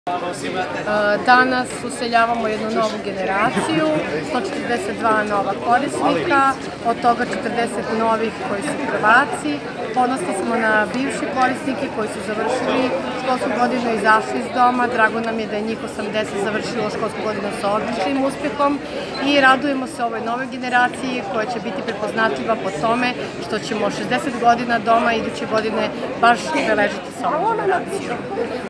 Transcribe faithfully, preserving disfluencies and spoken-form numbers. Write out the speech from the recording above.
Danas useljavamo jednu novu generaciju, sto četrdeset dva nova korisnika, od toga četrdeset novih koji su prvaci. Ponosni smo na bivše korisnike koji su završili školsku godinu i izašli iz doma. Drago nam je da je njih osamdeset završilo školsku godinu sa odličnim uspehom i radujemo se ovoj novoj generaciji koja će biti prepoznatljiva po tome što ćemo šezdeset godina doma iduće godine baš beležiti sa ovom generacijom.